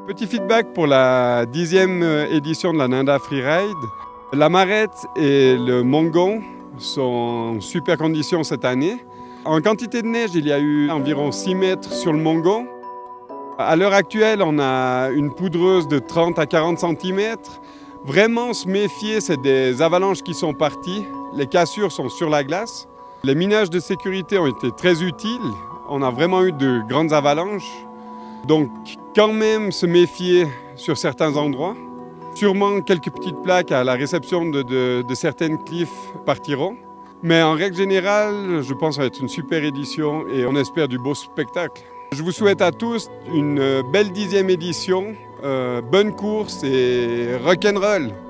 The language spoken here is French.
Petit feedback pour la 10e édition de la Nanda Freeride. La marette et le mongon sont en super condition cette année. En quantité de neige, il y a eu environ 6 mètres sur le mongon. À l'heure actuelle, on a une poudreuse de 30 à 40 cm. Vraiment se méfier, c'est des avalanches qui sont parties. Les cassures sont sur la glace. Les minages de sécurité ont été très utiles. On a vraiment eu de grandes avalanches. Donc, quand même se méfier sur certains endroits. Sûrement quelques petites plaques à la réception de certaines cliffs partiront. Mais en règle générale, je pense que ça va être une super édition et on espère du beau spectacle. Je vous souhaite à tous une belle 10e édition, bonne course et rock'n'roll!